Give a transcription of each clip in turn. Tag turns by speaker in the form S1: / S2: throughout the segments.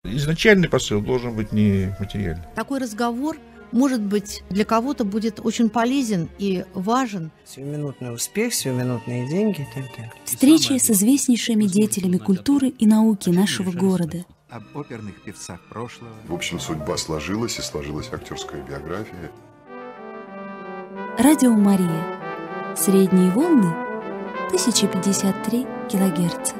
S1: Изначальный посыл должен быть не материальный.
S2: Такой разговор, может быть, для кого-то будет очень полезен и важен.
S3: Сиюминутный успех, сиюминутные деньги и так далее.
S4: Встречи с известнейшими деятелями культуры и науки нашего города.
S5: Об оперных певцах прошлого.
S6: В общем, судьба сложилась, и сложилась актерская биография.
S4: Радио Мария. Средние волны 1053 килогерца.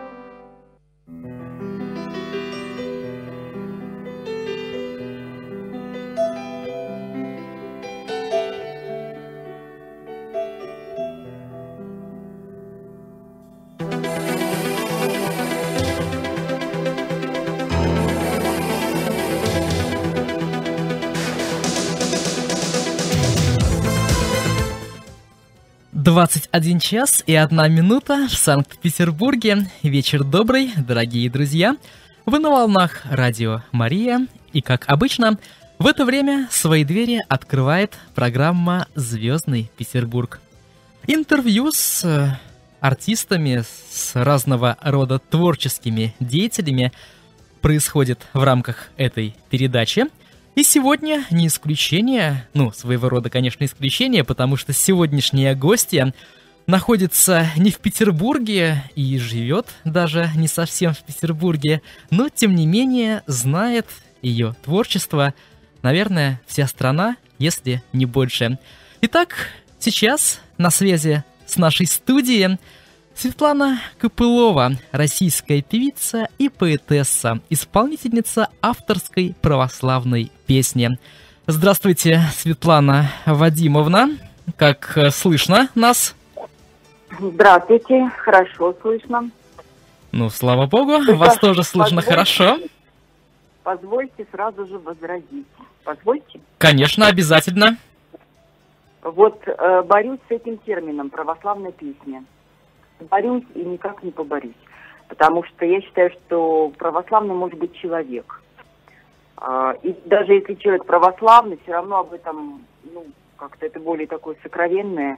S7: «21 час и 1 минута в Санкт-Петербурге. Вечер добрый, дорогие друзья. Вы на волнах радио Мария. И, как обычно, в это время свои двери открывает программа «Звездный Петербург». Интервью с артистами, с разного рода творческими деятелями происходит в рамках этой передачи. И сегодня не исключение, своего рода, конечно, исключение, потому что сегодняшняя гостья находится не в Петербурге и живет даже не совсем в Петербурге, но, тем не менее, знает ее творчество, наверное, вся страна, если не больше. Итак, сейчас на связи с нашей студией Светлана Копылова, российская певица и поэтесса, исполнительница авторской православной песни. Здравствуйте, Светлана Вадимовна. Как слышно нас?
S8: Здравствуйте, хорошо слышно.
S7: Слава богу, вас тоже слышно хорошо.
S8: Позвольте сразу же возразить. Позвольте?
S7: Конечно, обязательно.
S8: Вот борюсь с этим термином «православная песня». Борюсь и никак не поборюсь. Потому что я считаю, что православный может быть человек. И даже если человек православный, все равно об этом, как-то это более такое сокровенное,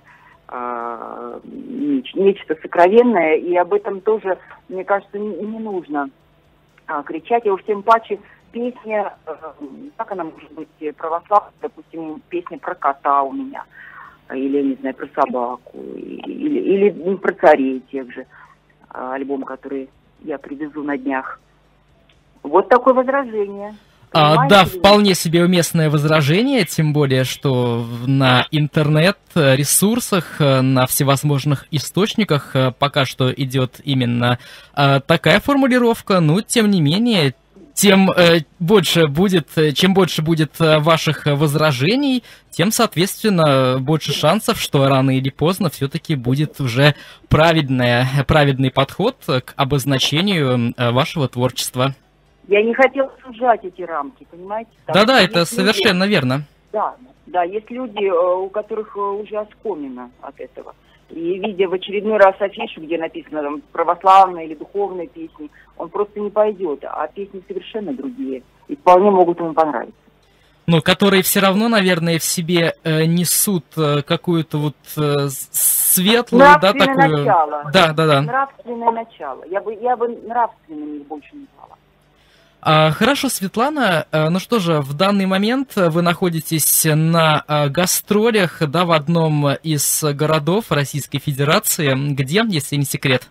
S8: нечто сокровенное, и об этом тоже, мне кажется, не нужно кричать. И уж тем паче песня, как она может быть православная, допустим, песня про кота у меня, или, не знаю, про собаку, или про царей тех же, альбом, который я привезу на днях. Вот такое возражение.
S7: Да, вполне себе уместное возражение, тем более, что на интернет-ресурсах, на всевозможных источниках пока что идет именно такая формулировка, но, тем не менее, чем больше будет ваших возражений, тем, соответственно, больше шансов, что рано или поздно все-таки будет уже праведный подход к обозначению вашего творчества.
S8: Я не хотела сужать эти рамки, понимаете?
S7: Да, это совершенно верно.
S8: Да, есть люди, у которых уже оскомина от этого. И видя в очередной раз афишу, где написано там православная или духовная песни, он просто не пойдет, а песни совершенно другие. И вполне могут ему понравиться.
S7: Которые все равно, наверное, в себе несут какую-то вот светлую,
S8: нравственное
S7: такую...
S8: начало.
S7: Да.
S8: Нравственное начало. Я бы нравственным их больше назвала.
S7: Хорошо, Светлана. Что же, в данный момент вы находитесь на гастролях, в одном из городов Российской Федерации. Где, если не секрет?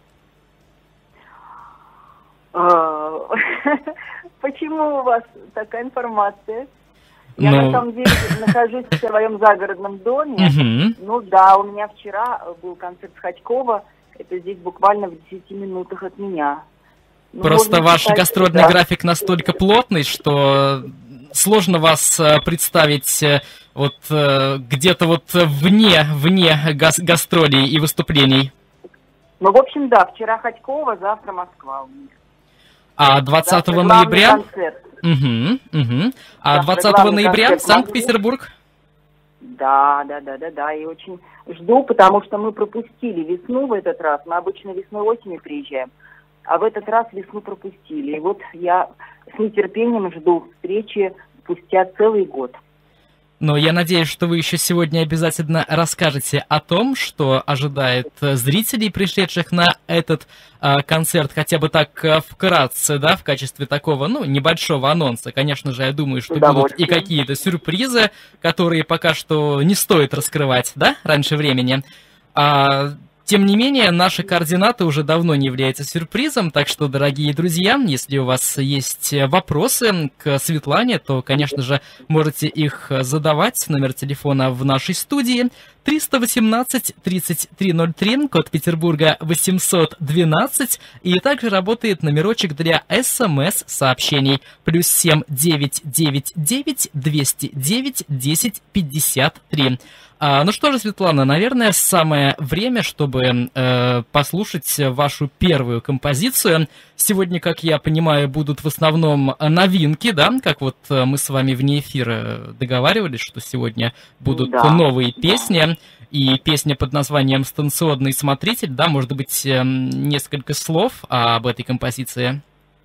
S8: Почему у вас такая информация? Я на самом деле нахожусь в своем загородном доме. У меня вчера был концерт Ходькова. Это здесь буквально в 10 минутах от меня.
S7: Просто ваш гастрольный график настолько плотный, что сложно вас представить где-то вне гастролей и выступлений.
S8: В общем, вчера Ходькова, завтра Москва у меня.
S7: А 20 ноября? А 20 ноября Санкт-Петербург?
S8: Да, и очень жду, потому что мы пропустили весну в этот раз. Мы обычно весной-осенью приезжаем. А в этот раз весну пропустили. И вот я с нетерпением жду встречи спустя целый год.
S7: Но я надеюсь, что вы еще сегодня обязательно расскажете о том, что ожидает зрителей, пришедших на этот концерт, хотя бы так вкратце, да, в качестве такого, ну, небольшого анонса. Конечно же, я думаю, что будут и какие-то сюрпризы, которые пока что не стоит раскрывать, да, раньше времени. Тем не менее, наши координаты уже давно не являются сюрпризом, так что, дорогие друзья, если у вас есть вопросы к Светлане, то, конечно же, можете их задавать. Номер телефона в нашей студии 318-3303, код Петербурга 812, и также работает номерочек для СМС-сообщений +7 999 209 1053. Ну что же, Светлана, наверное, самое время, чтобы послушать вашу первую композицию. Сегодня, как я понимаю, будут в основном новинки, да? Как вот мы с вами вне эфира договаривались, что сегодня будут новые песни. И песня под названием «Станционный смотритель», да? Может быть, несколько слов об этой композиции?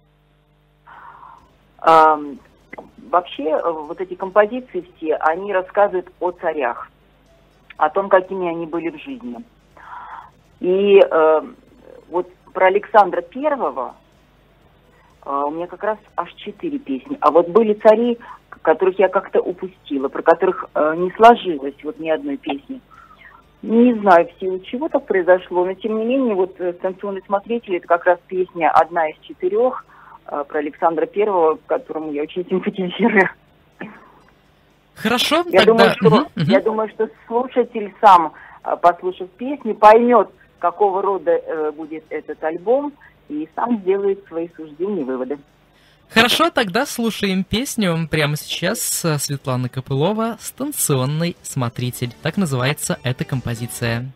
S8: Вообще, вот эти композиции все, они рассказывают о царях, о том, какими они были в жизни. И вот про Александра Первого у меня как раз аж 4 песни. А вот были цари, которых я как-то упустила, про которых не сложилось вот ни одной песни. Не знаю, в силу чего так произошло, но тем не менее, вот «Станционный смотритель» — это как раз песня одна из 4 про Александра Первого, к которому я очень симпатизирую.
S7: Хорошо,
S8: я
S7: тогда...
S8: думаю, что слушатель сам, послушав песни, поймет, какого рода будет этот альбом, и сам сделает свои суждения и выводы.
S7: Хорошо, тогда слушаем песню прямо сейчас. Светлана Копылова «Станционный смотритель». Так называется эта композиция.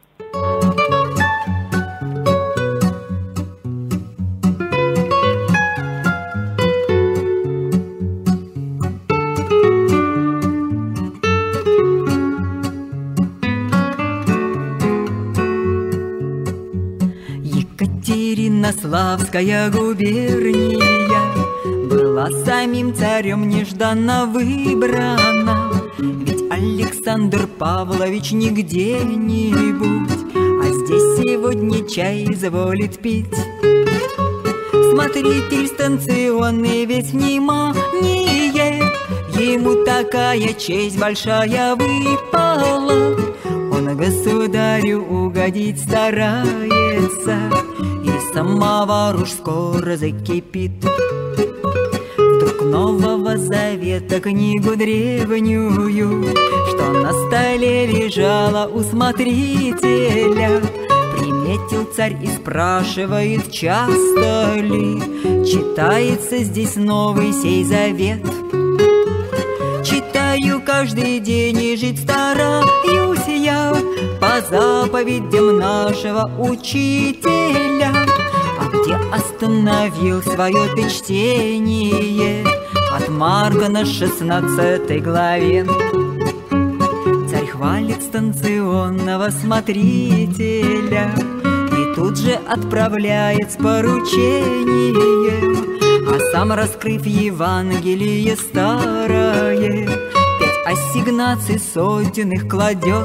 S9: Екатеринославская губерния была самим царем нежданно выбрана. Ведь Александр Павлович не где-нибудь, а здесь сегодня чай изволит пить. Смотритель станционный весь внимание, ему такая честь большая выпала. Он государю угодить старается, и самовар уж скоро закипит. Вдруг Нового Завета книгу древнюю, что на столе лежала у смотрителя, приметил царь и спрашивает, часто ли читается здесь новый сей завет. Читаю каждый день и жить стараюсь я по заповедям нашего учителя. А где остановил свое ты чтение? От Марка на 16 главе. Царь хвалит станционного смотрителя и тут же отправляет с поручением, а сам, раскрыв Евангелие старое, 5 ассигнаций сотенных кладет.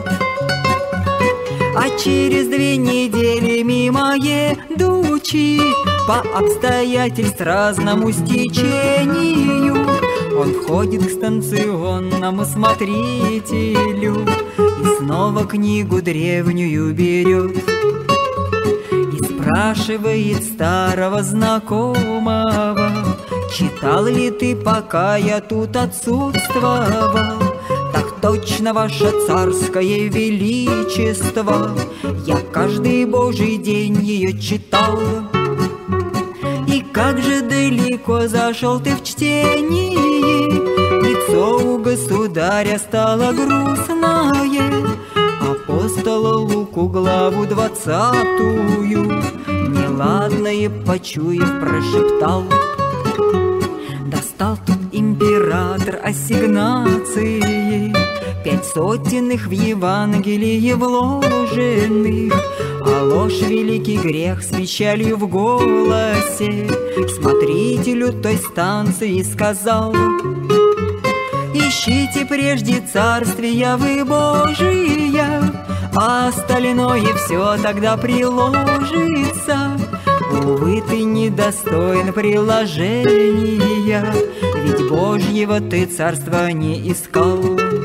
S9: А через 2 недели мимо едучи, по обстоятельств разному стечению, он входит к станционному смотрителю и снова книгу древнюю берет. И спрашивает старого знакомого, читал ли ты, пока я тут отсутствовал? Так точно, ваше царское величество, я каждый божий день ее читал. И как же далеко зашел ты в чтении, лицо у государя стало грустное. Апостола Луку главу 20-ю неладное почуяв прошептал. Достал тут император ассигнации, 5 сотенных в Евангелии вложенных, а ложь великий грех с печалью в голосе смотрителю той станции сказал. Ищите прежде царствия вы Божия, а остальное все тогда приложится. Увы, ты недостоин приложения, ведь Божьего ты царства не искал.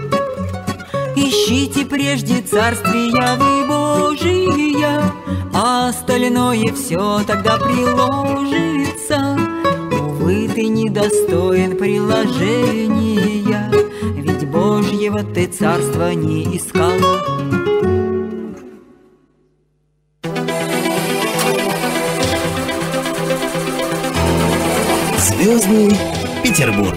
S9: Ищите прежде царствия вы Божия, а остальное все тогда приложится. Увы, ты недостоин приложения, ведь Божьего ты царства не искал.
S10: Звездный Петербург.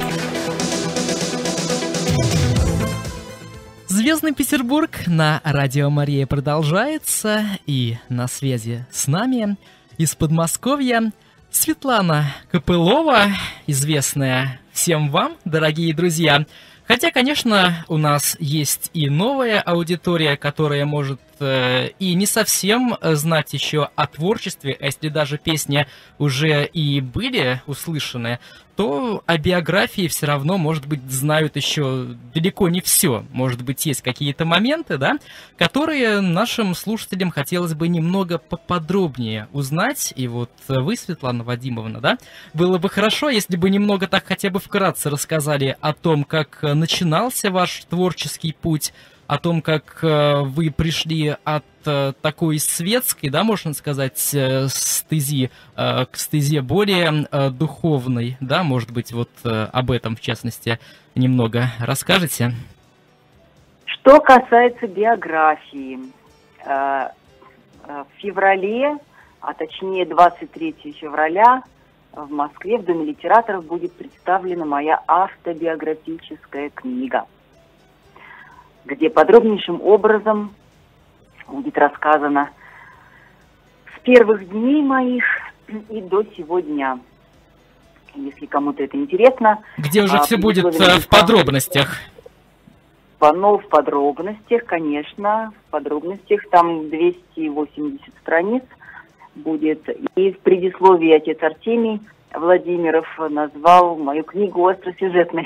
S7: Звездный Петербург на Радио Мария продолжается, и на связи с нами из Подмосковья Светлана Копылова, известная всем вам, дорогие друзья. Хотя, конечно, у нас есть и новая аудитория, которая может и не совсем знать еще о творчестве, а если даже песни уже и были услышаны, то о биографии все равно, может быть, знают еще далеко не все. Может быть, есть какие-то моменты, да, которые нашим слушателям хотелось бы немного поподробнее узнать. И вот вы, Светлана Вадимовна, да, было бы хорошо, если бы немного так хотя бы вкратце рассказали о том, как начинался ваш творческий путь, о том, как вы пришли от такой светской, да, можно сказать, стези к стезе более духовной, да, может быть, вот об этом, в частности, немного расскажете?
S8: Что касается биографии, в феврале, а точнее 23 февраля, в Москве в Доме литераторов будет представлена моя автобиографическая книга, где подробнейшим образом будет рассказано с первых дней моих и до сего дня. Если кому-то это интересно.
S7: Где уже все будет в подробностях.
S8: Ну, в подробностях, конечно, в подробностях. Там 280 страниц будет. И в предисловии отец Артемий Владимиров назвал мою книгу остросюжетной.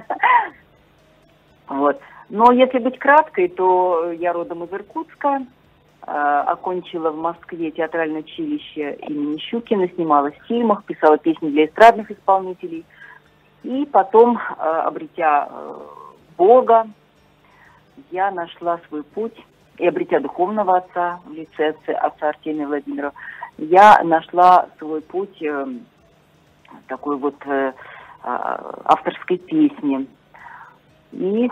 S8: Вот. Но если быть краткой, то я родом из Иркутска, окончила в Москве театральное училище имени Щукина, снималась в фильмах, писала песни для эстрадных исполнителей. И потом, обретя Бога, я нашла свой путь, и обретя духовного отца в лице отца Артемия Владимирова, я нашла свой путь такой вот авторской песни. И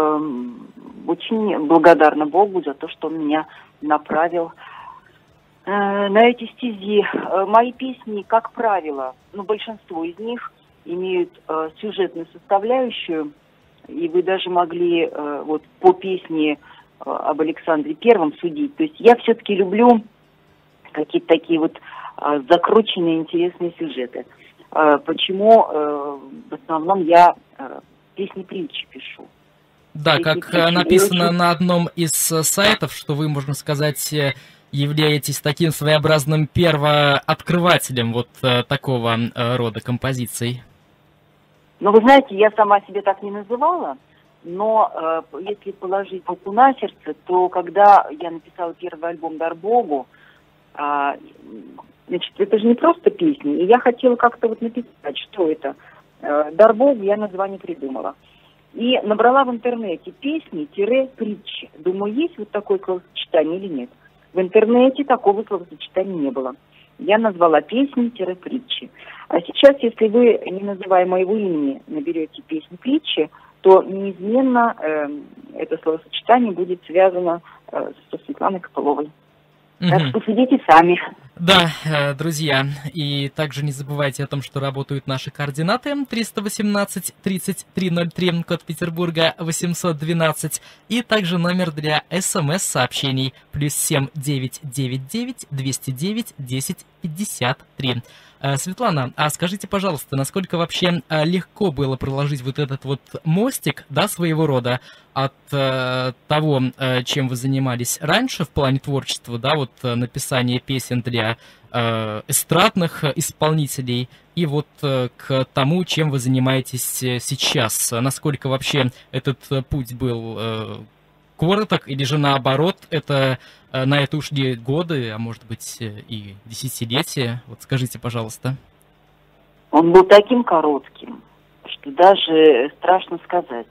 S8: очень благодарна Богу за то, что он меня направил на эти стези. Мои песни, как правило, большинство из них имеют сюжетную составляющую, и вы даже могли вот по песне об Александре Первом судить. То есть я все-таки люблю какие-то такие вот закрученные интересные сюжеты. Почему в основном я песни-притчи пишу.
S7: Да, как написано на одном из сайтов, что вы, можно сказать, являетесь таким своеобразным первооткрывателем вот такого рода композиций.
S8: Ну, вы знаете, я сама себе так не называла, но если положить руку на сердце, то когда я написала первый альбом «Дар Богу», значит, это же не просто песни, и я хотела как-то вот написать, что это. «Дар Богу» я название придумала. И набрала в интернете песни-притчи. Думаю, есть вот такое словосочетание или нет. В интернете такого словосочетания не было. Я назвала песни-притчи. А сейчас, если вы, не называя моего имени, наберете песни-притчи, то неизменно это словосочетание будет связано со Светланой Копыловой. Так что судите сами.
S7: Да, друзья, и также не забывайте о том, что работают наши координаты 318-3303, код Петербурга 812, и также номер для СМС-сообщений +7 999 209 1053. Светлана, а скажите, пожалуйста, насколько вообще легко было проложить вот этот вот мостик, да, своего рода, от того, чем вы занимались раньше в плане творчества, да, вот написание песен для эстрадных исполнителей и вот к тому, чем вы занимаетесь сейчас. Насколько вообще этот путь был короток, или же наоборот, на это ушли годы, а может быть и десятилетия? Вот скажите, пожалуйста.
S8: Он был таким коротким, что даже страшно сказать.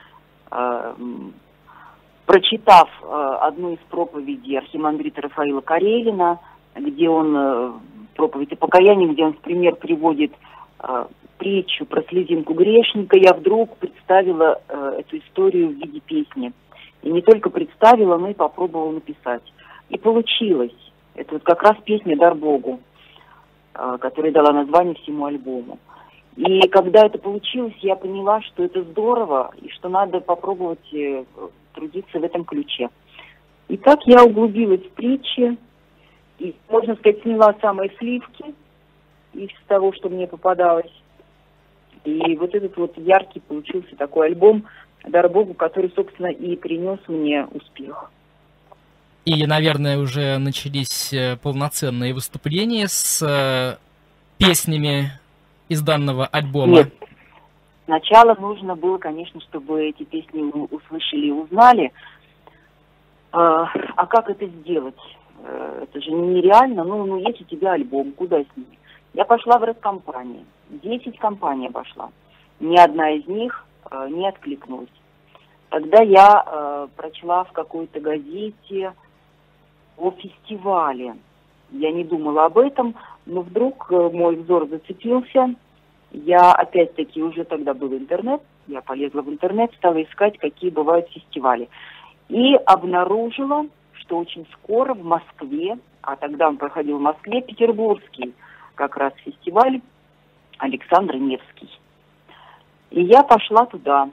S8: Прочитав одну из проповедей архимандрита Рафаила Карелина, где он, проповедь о покаянии, где он в пример приводит притчу про слезинку грешника, я вдруг представила эту историю в виде песни. И не только представила, но и попробовала написать. И получилось. Это вот как раз песня «Дар Богу», которая дала название всему альбому. И когда это получилось, я поняла, что это здорово, и что надо попробовать трудиться в этом ключе. И так я углубилась в притчи, и, можно сказать, сняла самые сливки из того, что мне попадалось. И вот этот вот яркий получился такой альбом «Дар Богу», который, собственно, и принес мне успех.
S7: И, наверное, уже начались полноценные выступления с песнями из данного альбома.
S8: Нет. Сначала нужно было, конечно, чтобы эти песни услышали и узнали. А как это сделать? Это же нереально. Ну, есть у тебя альбом, куда с ними? Я пошла в рэп-компании. 10 компаний обошла. Ни одна из них не откликнулась. Тогда я прочла в какой-то газете о фестивале. Я не думала об этом, но вдруг мой взор зацепился. Я опять-таки, уже тогда был интернет, я полезла в интернет, стала искать, какие бывают фестивали. И обнаружила, что очень скоро в Москве, а тогда он проходил в Москве, петербургский как раз фестиваль Александр Невский. И я пошла туда.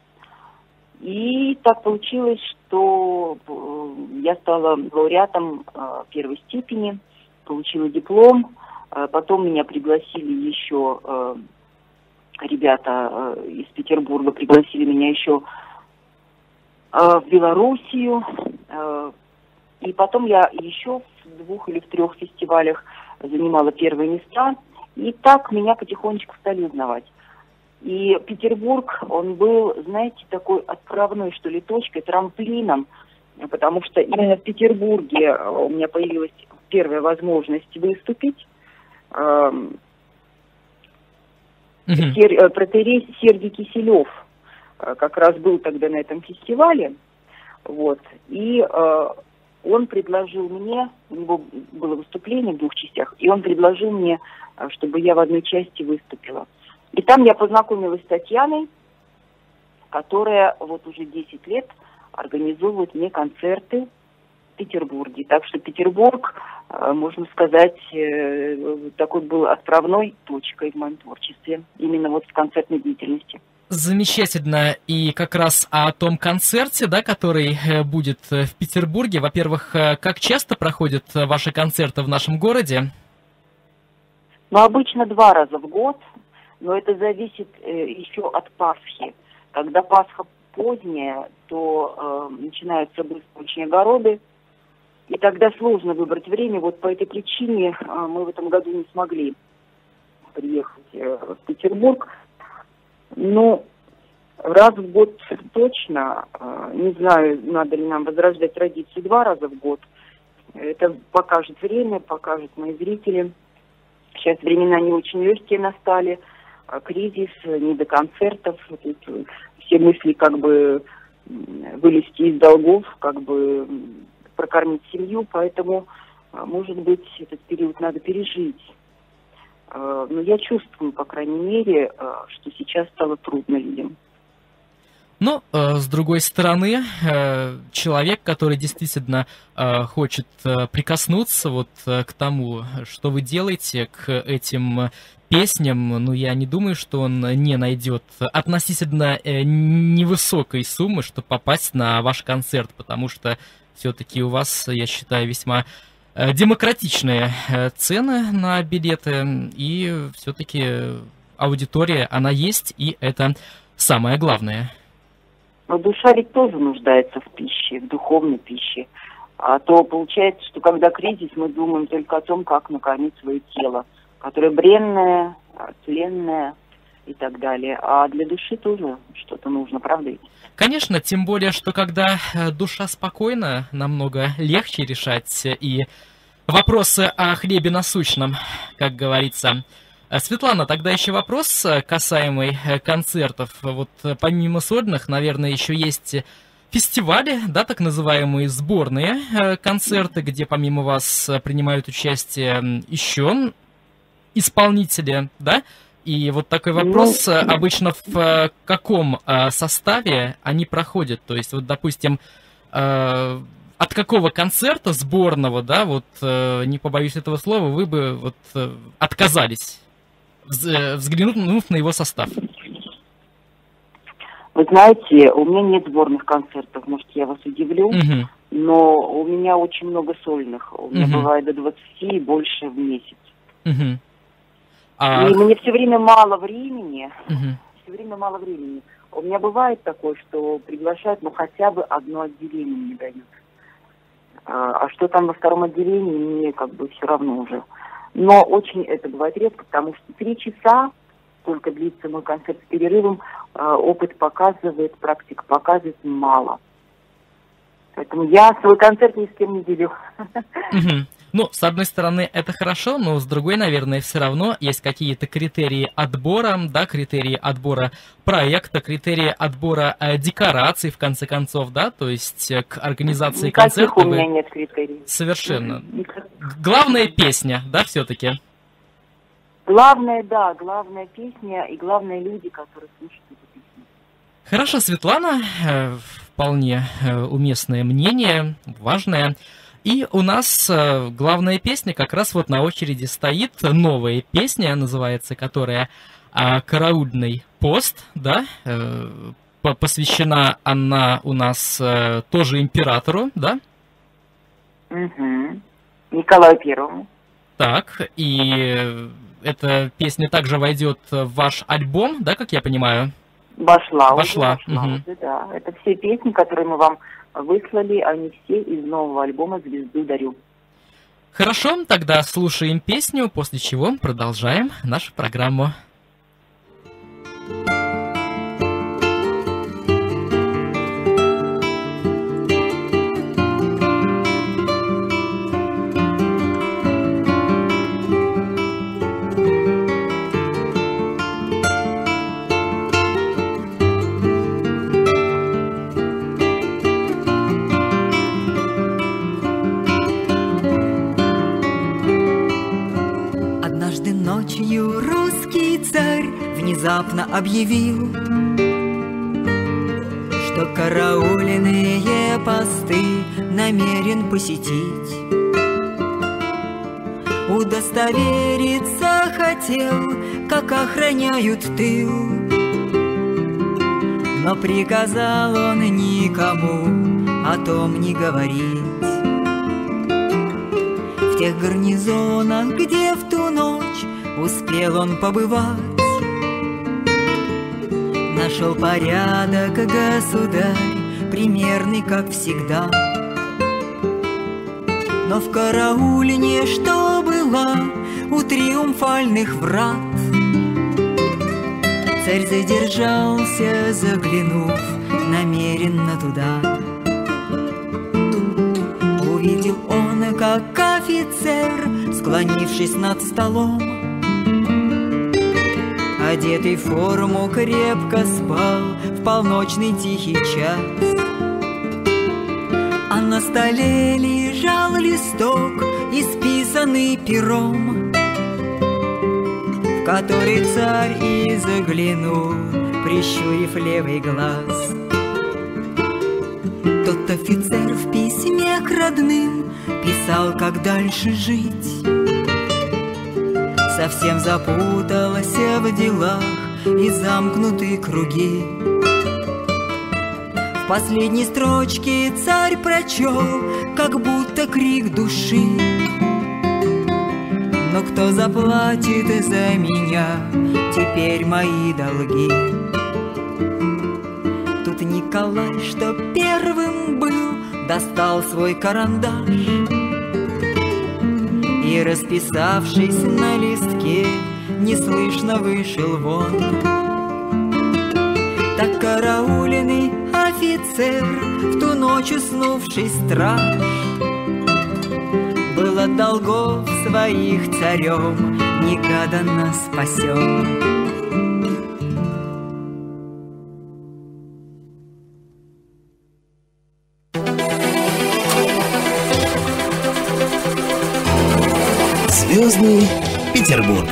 S8: И так получилось, что я стала лауреатом первой степени, получила диплом. Потом меня пригласили еще, ребята из Петербурга пригласили меня еще в Белоруссию. И потом я еще в 2 или в 3 фестивалях занимала первые места. И так меня потихонечку стали узнавать. И Петербург, он был, знаете, такой отправной, что ли, точкой, трамплином, потому что именно в Петербурге у меня появилась первая возможность выступить. Протоиерей Сергий Киселев как раз был тогда на этом фестивале, вот, и он предложил мне, у него было выступление в 2 частях, и он предложил мне, чтобы я в одной части выступила. И там я познакомилась с Татьяной, которая вот уже 10 лет организовывает мне концерты в Петербурге. Так что Петербург, можно сказать, такой был отправной точкой в моем творчестве, именно вот в концертной деятельности.
S7: Замечательно. И как раз о том концерте, да, который будет в Петербурге. Во-первых, как часто проходят ваши концерты в нашем городе?
S8: Ну, обычно 2 раза в год, но это зависит еще от Пасхи. Когда Пасха поздняя, то начинаются быстро очень огороды, и тогда сложно выбрать время. Вот по этой причине мы в этом году не смогли приехать в Петербург. Но раз в год точно, не знаю, надо ли нам возрождать традицию 2 раза в год. Это покажет время, покажут мои зрители. Сейчас времена не очень легкие настали, кризис, не до концертов. Тут все мысли как бы вылезти из долгов, как бы прокормить семью, поэтому, может быть, этот период надо пережить. Но я чувствую, по крайней мере, что сейчас стало трудно людям.
S7: Но, с другой стороны, человек, который действительно хочет прикоснуться вот к тому, что вы делаете, к этим песням, ну, я не думаю, что он не найдет относительно невысокой суммы, чтобы попасть на ваш концерт, потому что все-таки у вас, я считаю, весьма демократичные цены на билеты, и все-таки аудитория, она есть, и это самое главное.
S8: Но душа ведь тоже нуждается в пище, в духовной пище. А то получается, что когда кризис, мы думаем только о том, как накормить свое тело, которое бренное, тленное и так далее. А для души тоже что-то нужно, правда ведь?
S7: Конечно, тем более, что когда душа спокойна, намного легче решать и вопросы о хлебе насущном, как говорится. Светлана, тогда еще вопрос касаемый концертов. Вот помимо сольных, наверное, еще есть фестивали, да, так называемые сборные концерты, где помимо вас принимают участие еще исполнители, да? И вот такой вопрос, обычно в каком составе они проходят? То есть, вот, допустим, от какого концерта сборного, да, вот, не побоюсь этого слова, вы бы вот отказались, взглянув на его состав?
S8: Вы знаете, у меня нет сборных концертов, может, я вас удивлю, но у меня очень много сольных. У меня бывает до 20 и больше в месяц. И мне все время мало времени. У меня бывает такое, что приглашают, но хотя бы одно отделение мне дают. А что там во втором отделении, мне как бы все равно уже. Но очень это бывает редко, потому что 3 часа только длится мой концерт с перерывом. Опыт показывает, практика показывает мало. Поэтому я свой концерт ни с кем не делю.
S7: Ну, с одной стороны, это хорошо, но с другой, наверное, все равно есть какие-то критерии отбора, да, критерии отбора проекта, критерии отбора декораций, в конце концов, да, то есть к организации концерта.
S8: Никаких у меня нет критериев.
S7: Совершенно. Главная песня, да, все-таки?
S8: Главное, да, главная песня и главные люди, которые слушают эту песню.
S7: Хорошо, Светлана, вполне уместное мнение, важное. И у нас главная песня как раз вот на очереди стоит, новая песня называется, которая «Караульный пост», да, посвящена она у нас тоже императору, да?
S8: Николаю Первому.
S7: Так, и эта песня также войдет в ваш альбом, да, как я понимаю?
S8: Вошла. Да. Это все песни, которые мы вам выслали, они все из нового альбома «Звезду дарю».
S7: Хорошо, тогда слушаем песню, после чего продолжаем нашу программу.
S9: Ночью русский царь внезапно объявил, что караульные посты намерен посетить. Удостовериться хотел, как охраняют тыл, но приказал он никому о том не говорить. В тех гарнизонах, где в ту ночь успел он побывать, нашел порядок государь, примерный, как всегда. Но в караульне, что была у триумфальных врат, царь задержался, заглянув намеренно туда. Увидел он, как офицер, склонившись над столом, одетый в форму, крепко спал в полночный тихий час. А на столе лежал листок, исписанный пером, в который царь и заглянул, прищурив левый глаз. Тот офицер в письме к родным писал, как дальше жить. Совсем запутался в делах и замкнуты круги. В последней строчке царь прочел, как будто крик души: но кто заплатит за меня теперь мои долги? Тут Николай, что первым был, достал свой карандаш и, расписавшись на листке, неслышно вышел вон. Так караульный офицер, в ту ночь уснувший страж, был от долгов своих царем негаданно спасен.
S10: Звездный Петербург.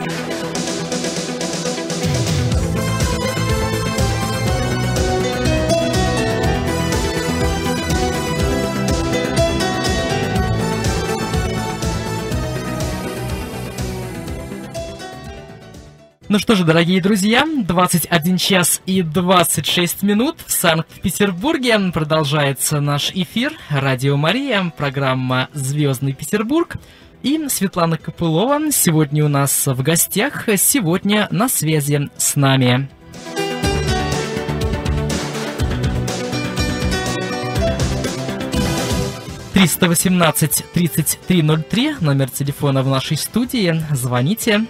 S7: Ну что же, дорогие друзья, 21 час и 26 минут в Санкт-Петербурге. Продолжается наш эфир. Радио Мария, программа «Звездный Петербург». И Светлана Копылова сегодня у нас в гостях, сегодня на связи с нами. (318-3303) номер телефона в нашей студии. Звоните.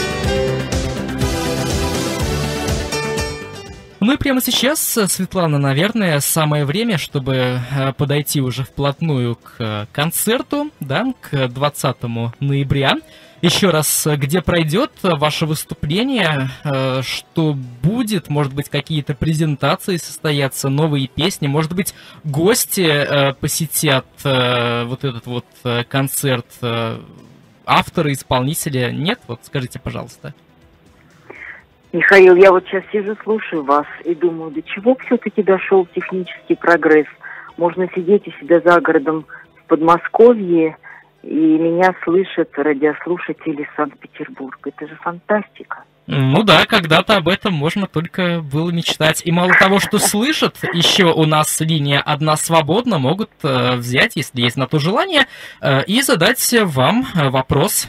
S7: Ну и прямо сейчас, Светлана, наверное, самое время, чтобы подойти уже вплотную к концерту, да, к 20 ноября. Еще раз, где пройдет ваше выступление, что будет, может быть, какие-то презентации состоятся, новые песни, может быть, гости посетят вот этот вот концерт, авторы, исполнители? Нет? Вот скажите, пожалуйста.
S8: Михаил, я вот сейчас сижу, слушаю вас и думаю, до чего все-таки дошел технический прогресс. Можно сидеть у себя за городом в Подмосковье, и меня слышат радиослушатели Санкт-Петербурга. Это же фантастика.
S7: Ну да, когда-то об этом можно только было мечтать. И мало того, что слышат, еще у нас линия одна свободна, могут взять, если есть на то желание, и задать вам вопрос.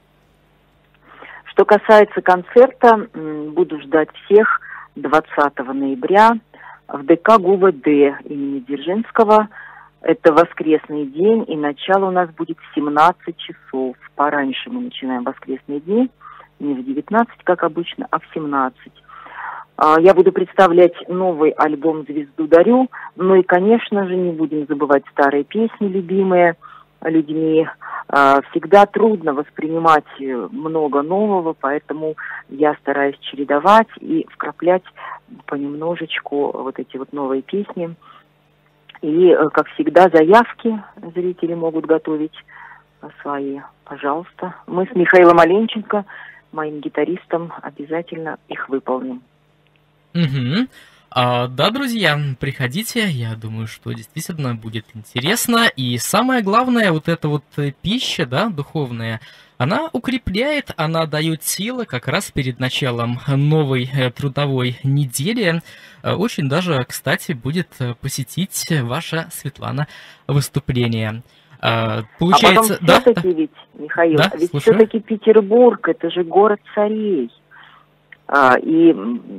S8: Что касается концерта, буду ждать всех 20 ноября в ДК ГУВД имени Дзержинского. Это воскресный день, и начало у нас будет в 17 часов. Пораньше мы начинаем воскресные дни, не в 19, как обычно, а в 17. Я буду представлять новый альбом «Звезду дарю», ну и, конечно же, не будем забывать старые песни, любимые людьми. Всегда трудно воспринимать много нового, поэтому я стараюсь чередовать и вкраплять понемножечку вот эти вот новые песни. И, как всегда, заявки зрители могут готовить свои, пожалуйста. Мы с Михаилом Оленченко, моим гитаристом, обязательно их выполним.
S7: Угу. Да, друзья, приходите, я думаю, что действительно будет интересно. И самое главное, вот эта вот пища, да, духовная, она укрепляет, она дает силы как раз перед началом новой трудовой недели. Очень даже, кстати, будет посетить ваша, Светлана, выступление. Получается,
S8: а потом все-таки ведь, Михаил,
S7: да,
S8: ведь
S7: слушаю.
S8: все-таки Петербург, это же город царей. И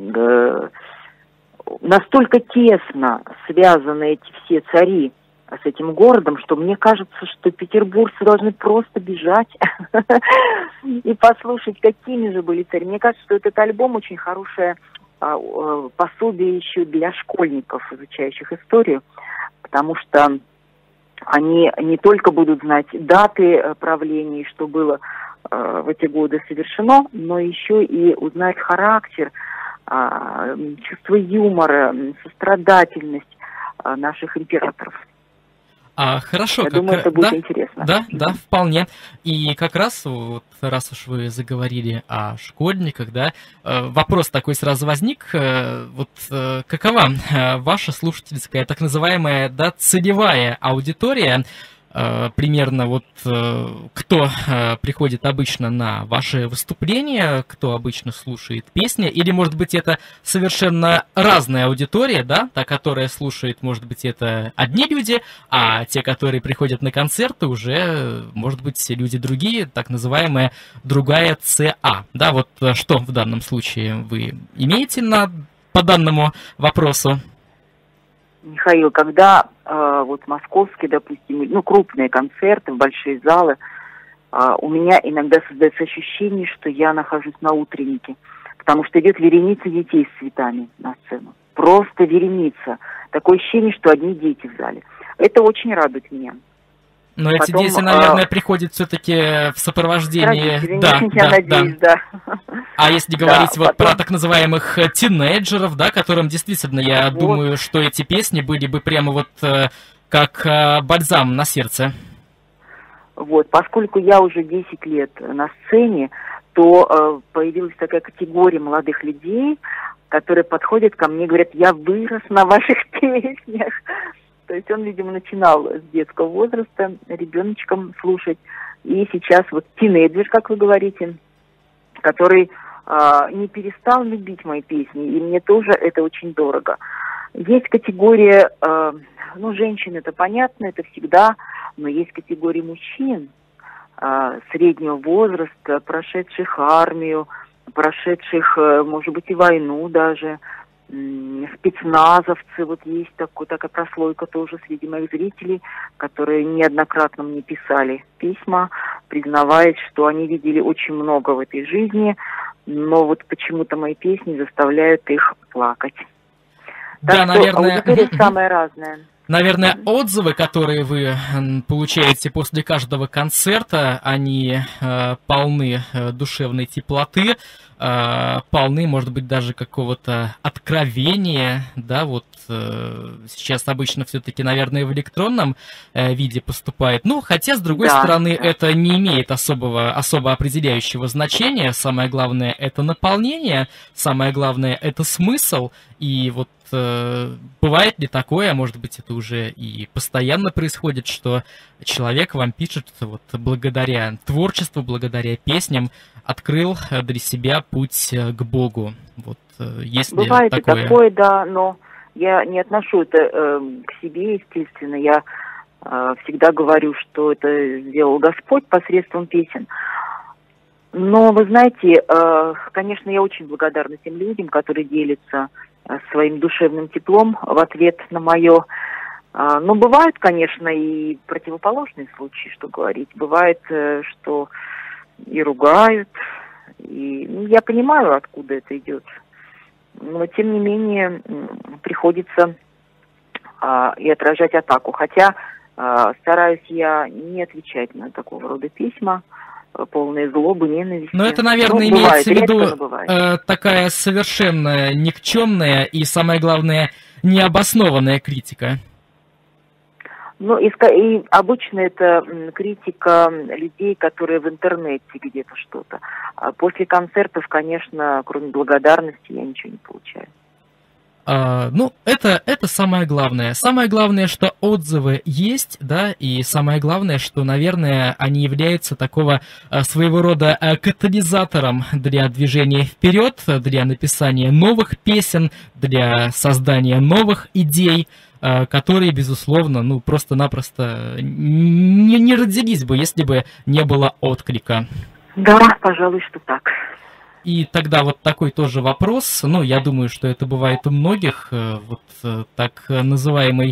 S8: настолько тесно связаны эти все цари с этим городом, что мне кажется, что петербуржцы должны просто бежать и послушать, какими же были цари. Мне кажется, что этот альбом очень хорошее пособие еще для школьников, изучающих историю, потому что они не только будут знать даты правления, что было в эти годы совершено, но еще и узнать характер, чувство юмора, сострадательность наших императоров.
S7: Хорошо.
S8: Я думаю, это будет интересно.
S7: Да, вполне. И как раз, вот, раз уж вы заговорили о школьниках, да, вопрос такой сразу возник. Вот какова ваша слушательская, так называемая, да, целевая аудитория? Примерно вот кто приходит обычно на ваши выступления, кто обычно слушает песни, или, может быть, это совершенно разная аудитория, да, та, которая слушает, может быть, это одни люди, а те, которые приходят на концерты, уже, может быть, люди другие, так называемая другая ЦА, да, вот что в данном случае вы имеете по данному вопросу?
S8: Михаил, когда вот московские, допустим, ну, крупные концерты, большие залы, у меня иногда создается ощущение, что я нахожусь на утреннике, потому что идет вереница детей с цветами на сцену. Просто вереница. Такое ощущение, что одни дети в зале. Это очень радует меня.
S7: Но эти дети, наверное, приходят все-таки в сопровождении...
S8: Да.
S7: А если говорить вот про так называемых тинейджеров, да, которым действительно, я думаю, что эти песни были бы прямо вот как бальзам на сердце.
S8: Вот, поскольку я уже 10 лет на сцене, то появилась такая категория молодых людей, которые подходят ко мне и говорят: я вырос на ваших песнях. То есть он, видимо, начинал с детского возраста ребеночком слушать. И сейчас вот тинейджер, как вы говорите, который не перестал любить мои песни. И мне тоже это очень дорого. Есть категория, ну, женщин, это понятно, это всегда, но есть категория мужчин среднего возраста, прошедших армию, прошедших, может быть, и войну даже, спецназовцы, вот есть такая прослойка тоже среди моих зрителей, которые неоднократно мне писали письма, признаваясь, что они видели очень много в этой жизни, но вот почему-то мои песни заставляют их плакать.
S7: Да,
S8: так
S7: наверное,
S8: аудитория самая разная.
S7: Наверное, отзывы, которые вы получаете после каждого концерта, они полны душевной теплоты, полны, может быть, даже какого-то откровения, да, вот сейчас обычно все-таки, наверное, в электронном виде поступает, ну, хотя, с другой стороны, это не имеет особо определяющего значения, самое главное — это наполнение, самое главное — это смысл, и вот бывает ли такое, а может быть, это уже и постоянно происходит, что человек вам пишет вот благодаря творчеству, благодаря песням открыл для себя путь к Богу. Вот есть ли
S8: бывает
S7: такое?
S8: И такое, да, но я не отношу это к себе, естественно. Я всегда говорю, что это сделал Господь посредством песен. Но, вы знаете, конечно, я очень благодарна тем людям, которые делятся своим душевным теплом в ответ на мое. Но бывают, конечно, и противоположные случаи, что говорить. Бывает, что и ругают, и я понимаю, откуда это идет. Но, тем не менее, приходится и отражать атаку. Хотя стараюсь я не отвечать на такого рода письма, полные злобы, ненависти.
S7: Но это, наверное, имеется в виду такая совершенно никчемная и, самое главное, необоснованная критика.
S8: Ну, и обычно это критика людей, которые в интернете где-то что-то. А после концертов, конечно, кроме благодарности, я ничего не получаю.
S7: Ну, это самое главное. Самое главное, что отзывы есть, да, и самое главное, что, наверное, они являются такого своего рода катализатором для движения вперед, для написания новых песен, для создания новых идей, которые, безусловно, ну, просто-напросто не родились бы, если бы не было отклика.
S8: Да, пожалуй, что так.
S7: И тогда вот такой тоже вопрос, ну, я думаю, что это бывает у многих, вот так называемая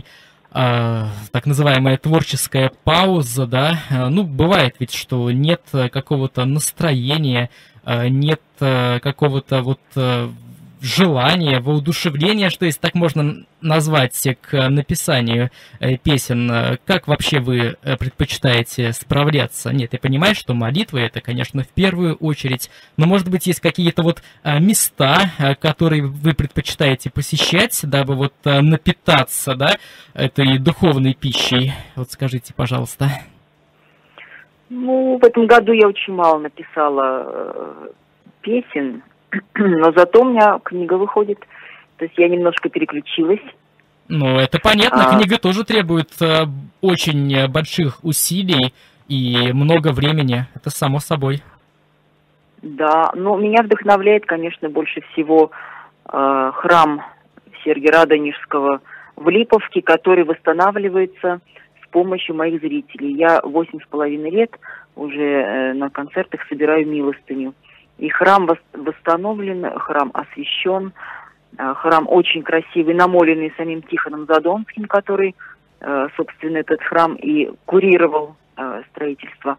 S7: творческая пауза, да, ну, бывает ведь, что нет какого-то настроения, нет какого-то вот желание, воодушевление, что если так можно назвать, к написанию песен. Как вообще вы предпочитаете справляться? Нет, я понимаю, что молитвы — это, конечно, в первую очередь, но, может быть, есть какие-то вот места, которые вы предпочитаете посещать, дабы вот напитаться, да, этой духовной пищей? Вот скажите, пожалуйста.
S8: Ну, в этом году я очень мало написала песен, но зато у меня книга выходит, то есть я немножко переключилась.
S7: Ну, это понятно, книга тоже требует очень больших усилий и много времени, это само собой. Да,
S8: но меня вдохновляет, конечно, больше всего храм Сергия Радонежского в Липовке, который восстанавливается с помощью моих зрителей. Я 8,5 лет уже на концертах собираю милостыню. И храм восстановлен, храм освящен, Храм очень красивый, намоленный самим Тихоном Задонским, который, собственно, этот храм и курировал строительство.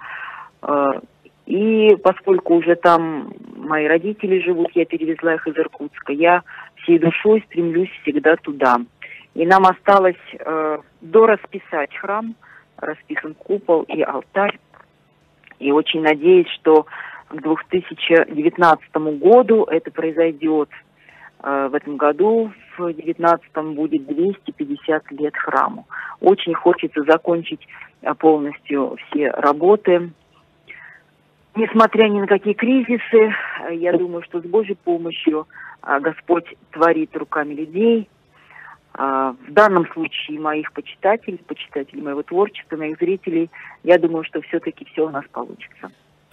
S8: И поскольку уже там мои родители живут, я перевезла их из Иркутска, я всей душой стремлюсь всегда туда. И нам осталось дорасписать храм, расписан купол и алтарь. И очень надеюсь, что к 2019 году это произойдет. В этом году, в 2019 будет 250 лет храму. Очень хочется закончить полностью все работы. Несмотря ни на какие кризисы, я думаю, что с Божьей помощью Господь творит руками людей. В данном случае моих почитателей моего творчества, моих зрителей, я думаю, что все-таки все у нас получится.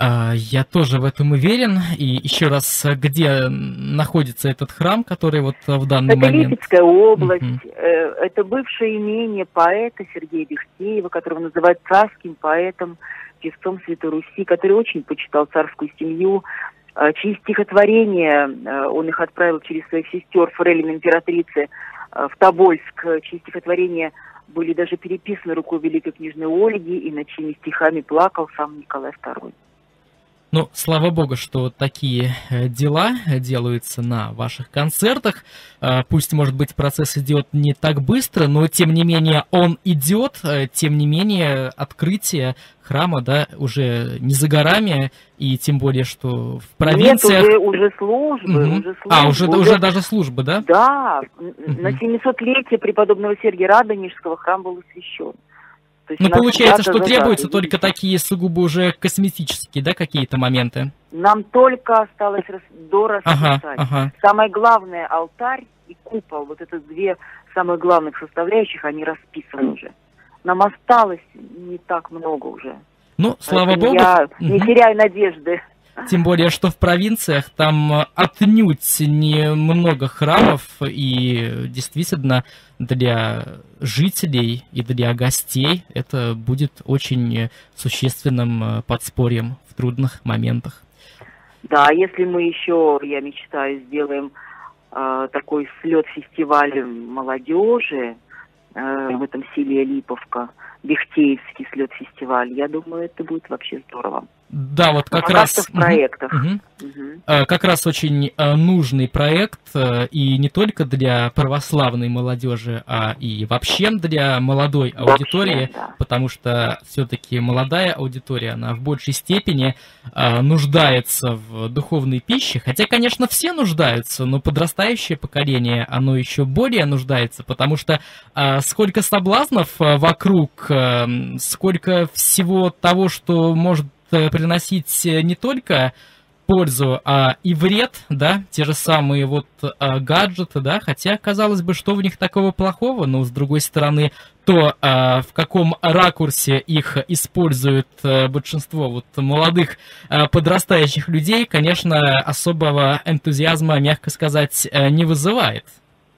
S7: Я тоже в этом уверен. И еще раз, где находится этот храм, который вот в данный момент?
S8: Это Липецкая область, это бывшее имение поэта Сергея Бехтеева, которого называют царским поэтом, певцом Святой Руси, который очень почитал царскую семью, чьи стихотворения, он их отправил через своих сестер Фрейлин императрицы в Тобольск, чьи стихотворения были даже переписаны рукой великой княжны Ольги, и над чьими стихами плакал сам Николай II.
S7: Ну, слава богу, что вот такие дела делаются на ваших концертах. Пусть, может быть, процесс идет не так быстро, но, тем не менее, он идет. Тем не менее, открытие храма, да, уже не за горами, и тем более, что в провинциях...
S8: Нет, уже службы.
S7: Уже даже службы, да?
S8: Да, на 700-летие преподобного Сергия Радонежского храм был освящен.
S7: Ну, получается, что требуются только такие сугубо уже косметические, да, какие-то моменты?
S8: Нам только осталось дорасписать.
S7: Ага.
S8: Самое главное, алтарь и купол, вот это две самых главных составляющих, они расписаны уже. Нам осталось не так много уже.
S7: Ну, слава богу.
S8: Я не теряю надежды.
S7: Тем более, что в провинциях там отнюдь немного храмов, и действительно для жителей и для гостей это будет очень существенным подспорьем в трудных моментах.
S8: Да, если мы еще, я мечтаю, сделаем такой слет-фестиваль молодежи в этом селе Липовка, Бехтеевский слет-фестиваль, я думаю, это будет вообще здорово.
S7: Да, вот как раз...
S8: в проектах.
S7: Как раз очень нужный проект, и не только для православной молодежи, а и вообще для молодой аудитории,
S8: да.
S7: Потому что все-таки молодая аудитория, она в большей степени нуждается в духовной пище, хотя, конечно, все нуждаются, но подрастающее поколение, оно еще более нуждается, потому что сколько соблазнов вокруг, сколько всего того, что может приносить не только пользу, а и вред, да, те же самые вот гаджеты, да, хотя, казалось бы, что в них такого плохого, но, с другой стороны, то, в каком ракурсе их использует большинство вот молодых подрастающих людей, конечно, особого энтузиазма, мягко сказать, не вызывает.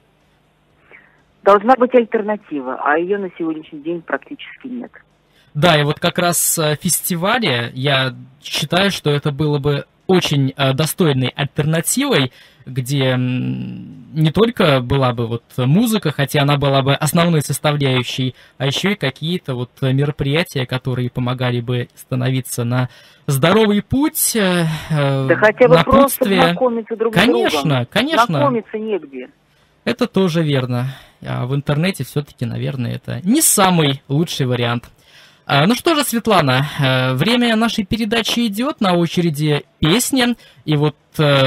S8: Должна быть альтернатива, а ее на сегодняшний день практически нет.
S7: Да, и вот как раз фестивали, я считаю, что это было бы очень достойной альтернативой, где не только была бы вот музыка, хотя она была бы основной составляющей, а еще и какие-то вот мероприятия, которые помогали бы становиться на здоровый путь,
S8: да хотя бы просто знакомиться друг с другом.
S7: Конечно.
S8: Знакомиться негде.
S7: Это тоже верно. А в интернете все-таки, наверное, это не самый лучший вариант. Ну что же, Светлана, время нашей передачи идет, на очереди песни, и вот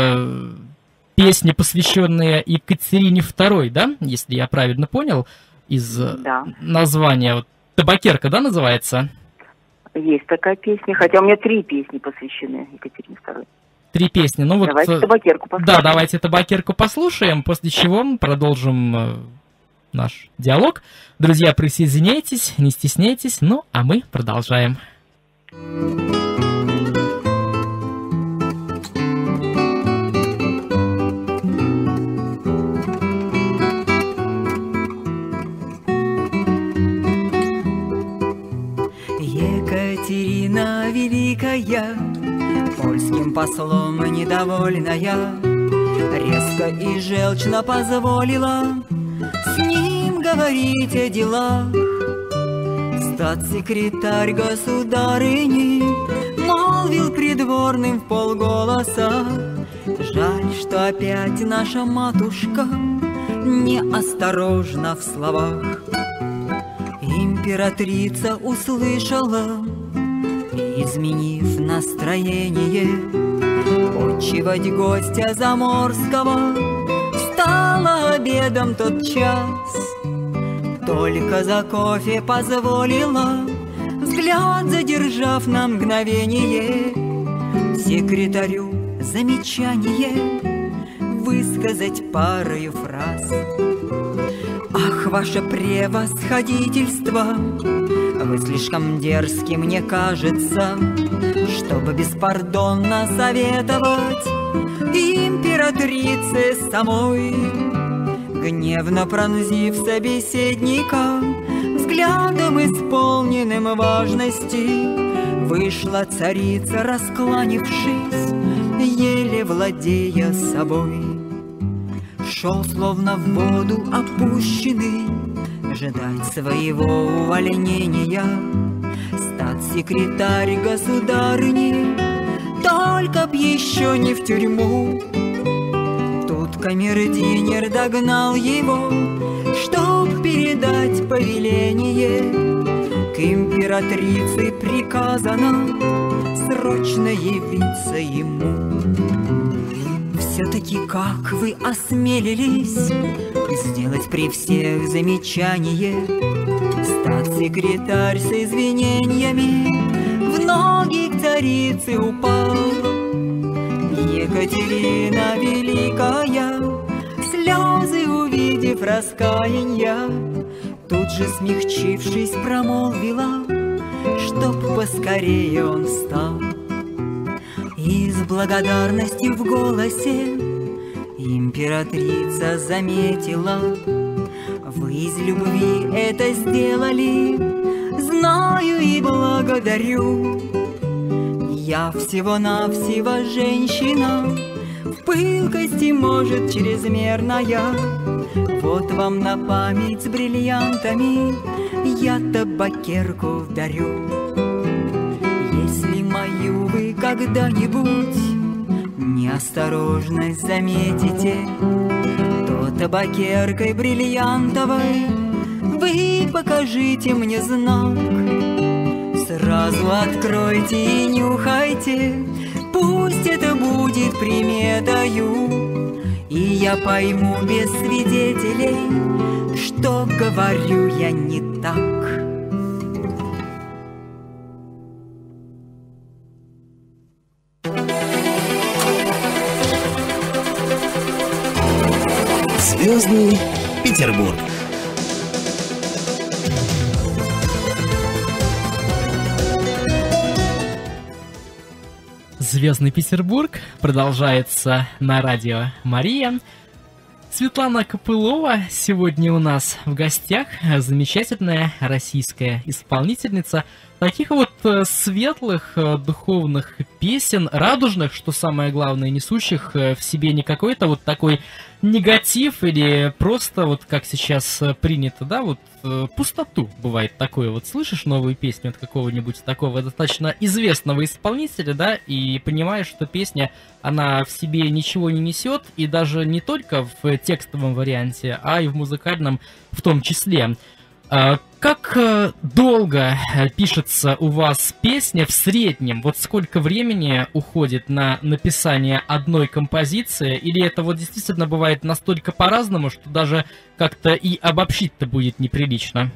S7: песня, посвященная Екатерине II, да, если я правильно понял, из названия, вот, «Табакерка», да, называется?
S8: Есть такая песня, хотя у меня 3 песни посвящены Екатерине II.
S7: 3 песни, ну вот...
S8: Давайте «Табакерку» послушаем.
S7: Да, давайте «Табакерку» послушаем, после чего мы продолжим наш диалог. Друзья, присоединяйтесь, не стесняйтесь, ну а мы продолжаем.
S9: Екатерина Великая, польским послом недовольная, резко резко и желчно позволила с ним говорить о делах. Статс-секретарь государыни молвил придворным вполголоса: жаль, что опять наша матушка неосторожна в словах. Императрица услышала и, изменив настроение, почивать гостя заморского стала обедом тот час. Только за кофе позволила, взгляд задержав на мгновение, секретарю замечание высказать парою фраз. Ах, ваше превосходительство, вы слишком дерзки, мне кажется, чтобы беспардонно советовать императрице самой. Гневно пронзив собеседника взглядом, исполненным важности, вышла царица, раскланившись, еле владея собой. Шел словно в воду опущенный, ждать своего увольнения статс-секретарь государыни, только б еще не в тюрьму. Тут камердинер догнал его, чтоб передать повеление. К императрице приказано срочно явиться ему. Все-таки как вы осмелились сделать при всех замечание? Статс-секретарь с извинениями в ноги к царице упал. Екатерина Великая, слезы увидев раскаяния, тут же смягчившись промолвила, чтоб поскорее он встал. И с благодарностью в голосе императрица заметила: вы из любви это сделали, знаю и благодарю. Я всего-навсего женщина, в пылкости, может, чрезмерная. Вот вам на память с бриллиантами я табакерку дарю. Если мою вы когда-нибудь неосторожность заметите, то табакеркой бриллиантовой вы покажите мне знак. Сразу откройте и нюхайте, пусть это будет приметою, и я пойму без свидетелей, что говорю я не так.
S10: Звездный Петербург.
S7: Звездный Петербург продолжается на радио Мария. Светлана Копылова сегодня у нас в гостях, замечательная российская исполнительница таких вот светлых духовных песен, радужных, что самое главное, несущих в себе не какой-то вот такой негатив или просто вот как сейчас принято, да, вот пустоту бывает такое. Вот слышишь новую песню от какого-нибудь такого достаточно известного исполнителя, да, и понимаешь, что песня, она в себе ничего не несет, и даже не только в текстовом варианте, а и в музыкальном в том числе. Как долго пишется у вас песня в среднем? Вот сколько времени уходит на написание одной композиции? Или это вот действительно бывает настолько по-разному, что даже как-то и обобщить-то будет неприлично?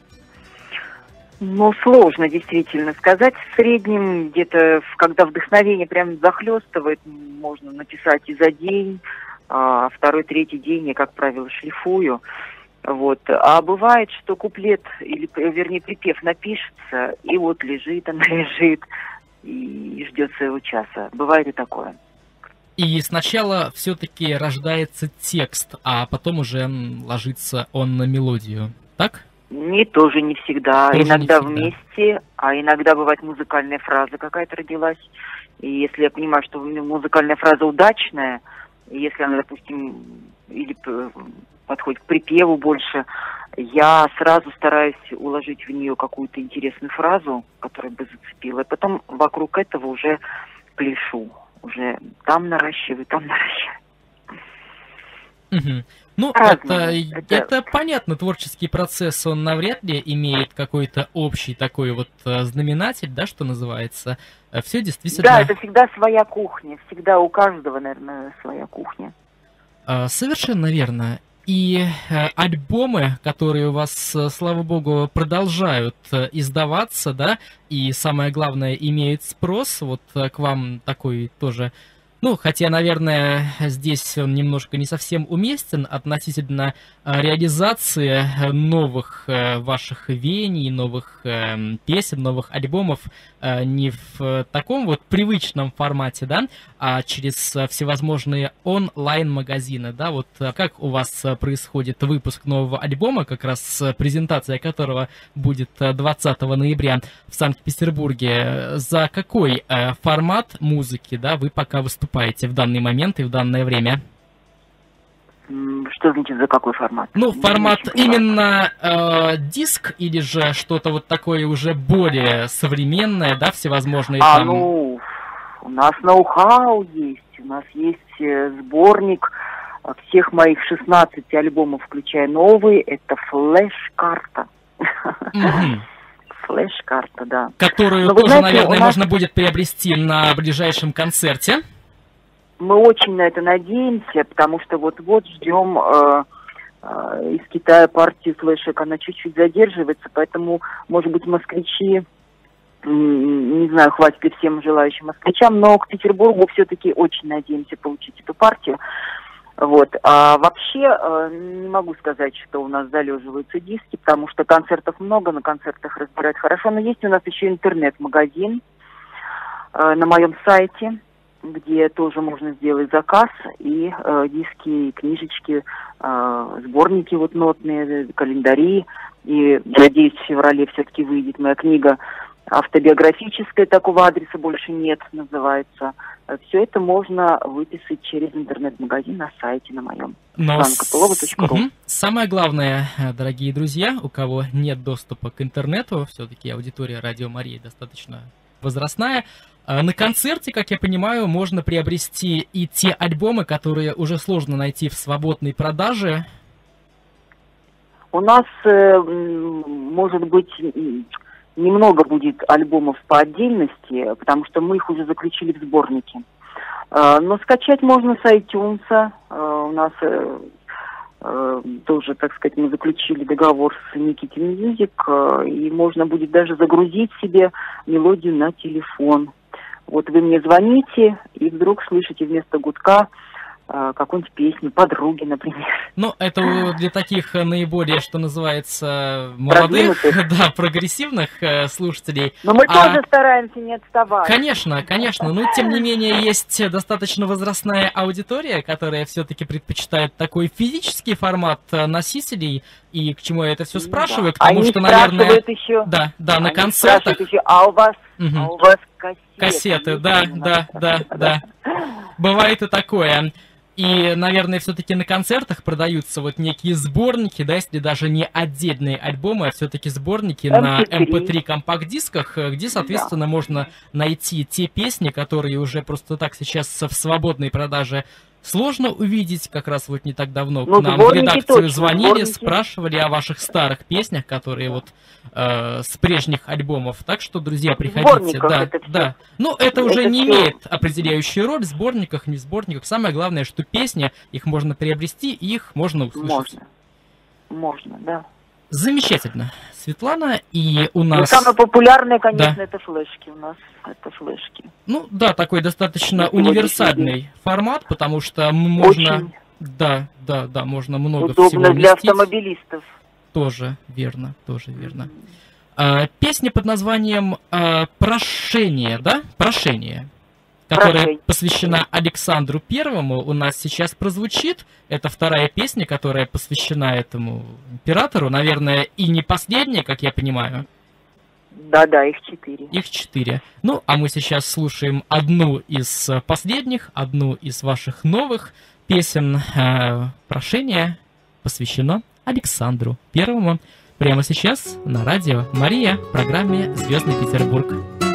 S8: Ну, сложно действительно сказать. В среднем где-то, когда вдохновение прям захлестывает, можно написать и за день, а второй, третий день я, как правило, шлифую. Вот. А бывает, что куплет, или, вернее, припев напишется, и вот лежит, она лежит, и ждет своего часа. Бывает и такое.
S7: И сначала все-таки рождается текст, а потом уже ложится он на мелодию, так?
S8: Тоже не всегда.
S7: Тоже
S8: иногда
S7: не всегда.
S8: Вместе, а иногда бывает музыкальная фраза какая-то родилась. И если я понимаю, что музыкальная фраза удачная, если она, допустим, или подходит к припеву больше, я сразу стараюсь уложить в нее какую-то интересную фразу, которая бы зацепила, и потом вокруг этого уже пляшу, уже там наращиваю, там наращиваю.
S7: Угу. Ну, это понятно, творческий процесс, он навряд ли имеет какой-то общий такой вот знаменатель, да, что называется. Все действительно...
S8: Да, это всегда своя кухня, всегда у каждого, наверное, своя кухня.
S7: Совершенно верно. И альбомы, которые у вас, слава богу, продолжают издаваться, да, и самое главное, имеют спрос, вот к вам такой тоже... Ну, хотя, наверное, здесь он немножко не совсем уместен относительно реализации новых ваших веяний, новых песен, новых альбомов не в таком вот привычном формате, да, а через всевозможные онлайн-магазины, да, вот как у вас происходит выпуск нового альбома, как раз презентация которого будет 20 ноября в Санкт-Петербурге, за какой формат музыки, да, вы пока выступаете в данный момент и в данное время?
S8: Что значит за какой формат?
S7: Ну, формат именно диск или же что-то вот такое уже более современное, да, всевозможные там...
S8: Ну, у нас ноу-хау есть, у нас есть сборник всех моих 16 альбомов, включая новые, это флеш-карта. Флеш-карта, да.
S7: Которую тоже, наверное, можно будет приобрести на ближайшем концерте.
S8: Мы очень на это надеемся, потому что вот-вот ждем из Китая партию флешек. Она чуть-чуть задерживается, поэтому, может быть, москвичи, не знаю, хватит ли всем желающим москвичам, но к Петербургу все-таки очень надеемся получить эту партию. Вот. А вообще не могу сказать, что у нас залеживаются диски, потому что концертов много, на концертах разбирать хорошо, но есть у нас еще интернет-магазин на моем сайте, где тоже можно сделать заказ, и диски, и книжечки, сборники вот нотные, календари, и, надеюсь, в феврале все-таки выйдет моя книга автобиографическая, такого адреса больше нет, называется. Все это можно выписать через интернет-магазин на сайте на моем.
S7: Угу. Самое главное, дорогие друзья, у кого нет доступа к интернету, все-таки аудитория Радио Марии достаточно возрастная, на концерте, как я понимаю, можно приобрести и те альбомы, которые уже сложно найти в свободной продаже.
S8: У нас, может быть, немного будет альбомов по отдельности, потому что мы их уже заключили в сборнике. Но скачать можно с iTunes. У нас тоже, так сказать, мы заключили договор с Никити Music, и можно будет даже загрузить себе мелодию на телефон. Вот вы мне звоните, и вдруг слышите вместо гудка какую-нибудь песню, подруги, например.
S7: Ну, это для таких наиболее, что называется, молодых, да, прогрессивных слушателей.
S8: Но мы тоже стараемся не отставать.
S7: Конечно, конечно, но тем не менее есть достаточно возрастная аудитория, которая все-таки предпочитает такой физический формат носителей, и к чему я это все спрашиваю,
S8: да.
S7: Потому что, наверное,
S8: еще,
S7: да, на концертах...
S8: Еще, а у вас кассеты?
S7: Кассеты, да. Бывает и такое. И, наверное, все-таки на концертах продаются вот некие сборники, да, если даже не отдельные альбомы, а все-таки сборники на MP3 компакт-дисках, где, соответственно, можно найти те песни, которые уже просто так сейчас в свободной продаже сложно увидеть. Как раз вот не так давно к нам в редакцию звонили, спрашивали о ваших старых песнях, которые вот с прежних альбомов. Так что, друзья, приходите. Да. Ну, это уже не имеет определяющую роль в сборниках, не в сборниках. Самое главное, что песни, их можно приобрести, и их можно услышать.
S8: Можно, да.
S7: Замечательно, Светлана, и у нас...
S8: самое популярное, конечно, это флешки у нас, это флешки.
S7: Ну, да, такой достаточно универсальный формат, потому что можно... Очень. Да, можно много всего
S8: удобно для автомобилистов.
S7: Тоже верно. Песня под названием «Прошение», да? «Прошение», которая посвящена Александру Первому, у нас сейчас прозвучит. Это вторая песня, которая посвящена этому императору. Наверное, и не последняя, как я понимаю.
S8: Да, их 4.
S7: Их 4. Ну, а мы сейчас слушаем одну из последних, одну из ваших новых песен прошение посвящено Александру Первому. Прямо сейчас на радио Мария в программе «Звездный Петербург».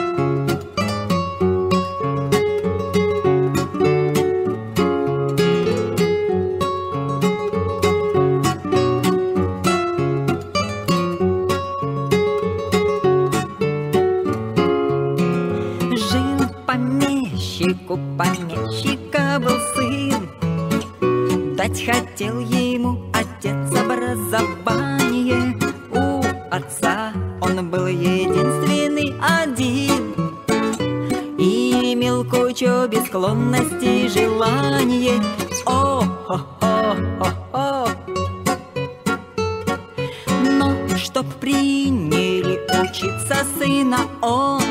S9: У помещика был сын, дать хотел ему отец образование. У отца он был единственный один и имел кучу бесклонностей и желаний. О-хо-хо-хо-хо. Но чтоб приняли учиться сына он,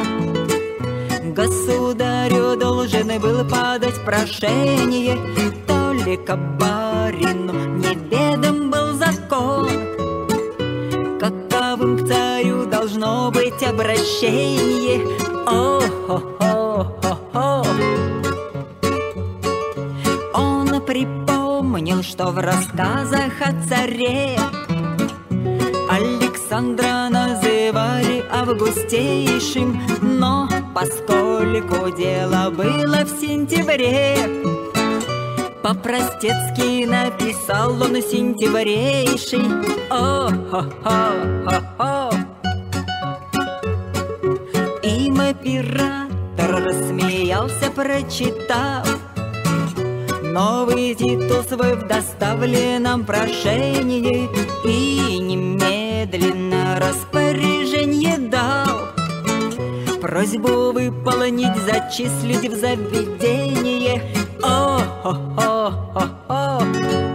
S9: государю должен был подать прошение, только барину неведом был закон, каковым к царю должно быть обращение. О-хо-хо-хо-хо. Он припомнил, что в рассказах о царе Александра называли августейшим, но поскольку дело было в сентябре, по-простецки написал он сентябрейший. О-хо-хо-хо-хо. Император рассмеялся, прочитав новый титул свой в доставленном прошении, и немедленно распоряжение дал просьбу выполнить, зачислить в заведение. О-хо-хо-хо-хо.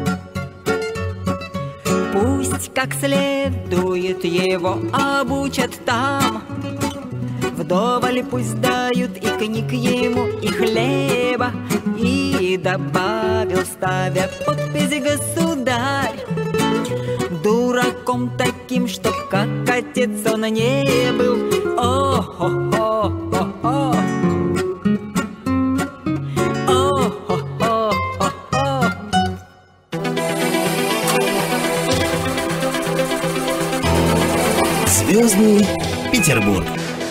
S9: Пусть как следует его обучат там, вдоволь пусть дают и книг ему, и хлеба. И добавил, ставя подпись государь, дураком таким, чтоб как отец он не был. О-хо-хо-хо-хо. О-хо-хо-хо-хо.
S10: Звездный Петербург.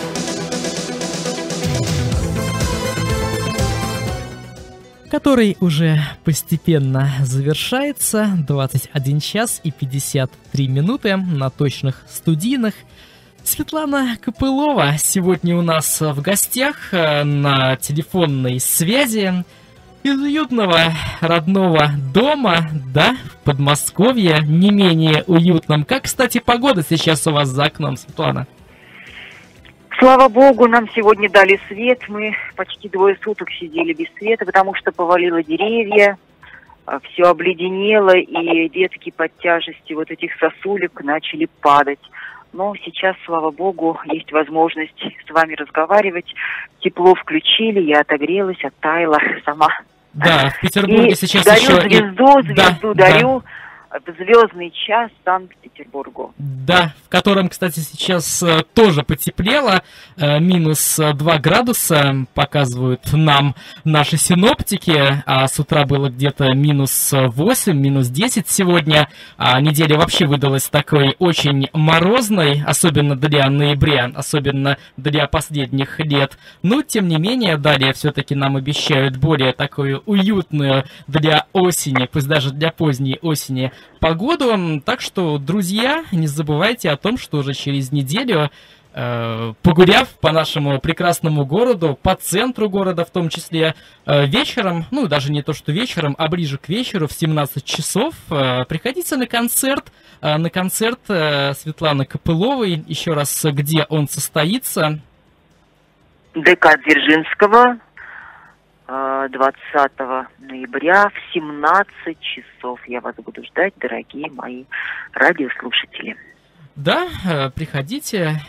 S7: Который уже постепенно завершается. 21 час и 53 минуты на точных студийных. Светлана Копылова сегодня у нас в гостях на телефонной связи из уютного родного дома, да, в Подмосковье, не менее уютном. Как, кстати, погода сейчас у вас за окном, Светлана?
S8: Слава богу, нам сегодня дали свет. Мы почти 2 суток сидели без света, потому что повалило деревья, все обледенело, и ветки под тяжестью вот этих сосулек начали падать. Но сейчас, слава богу, есть возможность с вами разговаривать. Тепло включили, я отогрелась, оттаяла сама.
S7: Да, в Петербурге
S8: и
S7: сейчас
S8: дарю
S7: еще...
S8: звезду дарю. В звездный час Санкт-Петербургу.
S7: Да, в котором, кстати, сейчас тоже потеплело, минус 2 градуса показывают нам наши синоптики, а с утра было где-то минус 8, минус 10 сегодня, а неделя вообще выдалась такой очень морозной, особенно для ноября, особенно для последних лет. Но, тем не менее, далее все-таки нам обещают более такую уютную для осени, пусть даже для поздней осени, погоду. Так что, друзья, не забывайте о том, что уже через неделю, погуляв по нашему прекрасному городу, по центру города в том числе, вечером, ну даже не то что вечером, а ближе к вечеру в 17 часов приходите на концерт Светланы Копыловой. Еще раз, где он состоится?
S8: ДК Дзержинского, 20 ноября в 17 часов. Я вас буду ждать, дорогие мои радиослушатели.
S7: Да, приходите.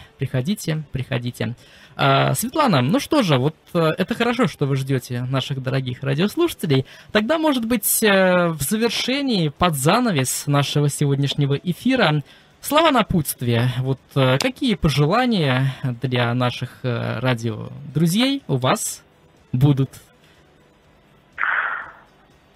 S7: Светлана, ну что же, вот это хорошо, что вы ждете наших дорогих радиослушателей. Тогда, может быть, в завершении, под занавес нашего сегодняшнего эфира, слова напутствия. Вот какие пожелания для наших радиодрузей у вас будут?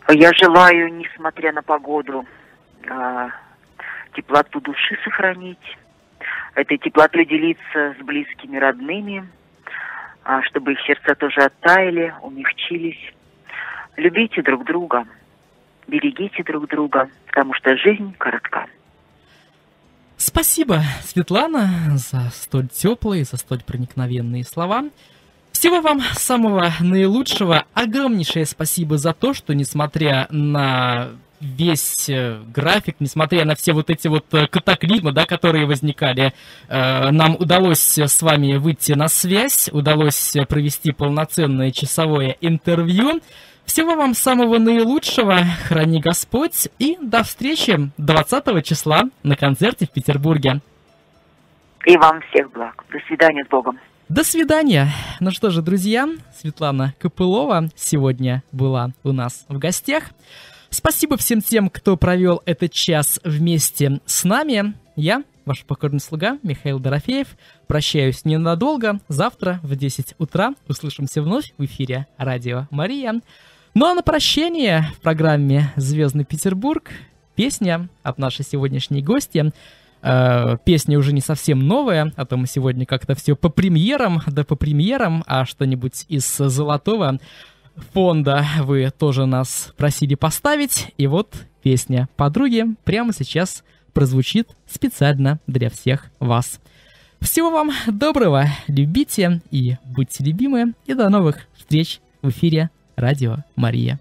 S8: Я желаю, несмотря на погоду, теплоту души сохранить, этой теплотой делиться с близкими, родными, чтобы их сердца тоже оттаяли, умягчились. Любите друг друга, берегите друг друга, потому что жизнь коротка.
S7: Спасибо, Светлана, за столь теплые, за столь проникновенные слова. Всего вам самого наилучшего. Огромнейшее спасибо за то, что, несмотря на весь график, несмотря на все вот эти вот катаклизмы, да, которые возникали, нам удалось с вами выйти на связь, удалось провести полноценное часовое интервью. Всего вам самого наилучшего, храни Господь, и до встречи 20 числа на концерте в Петербурге.
S8: И вам всех благ. До свидания, с Богом.
S7: До свидания. Ну что же, друзья, Светлана Копылова сегодня была у нас в гостях. Спасибо всем тем, кто провел этот час вместе с нами. Я, ваш покорный слуга Михаил Дорофеев, прощаюсь ненадолго. Завтра в 10 утра услышимся вновь в эфире Радио Мария. Ну а на прощание в программе «Звездный Петербург» песня от нашей сегодняшней гости. Песня уже не совсем новая, а то мы сегодня как-то все по премьерам, да по премьерам, а что-нибудь из золотого фонда вы тоже нас просили поставить. И вот песня «Подруги» прямо сейчас прозвучит специально для всех вас. Всего вам доброго, любите и будьте любимы, и до новых встреч в эфире Радио Мария.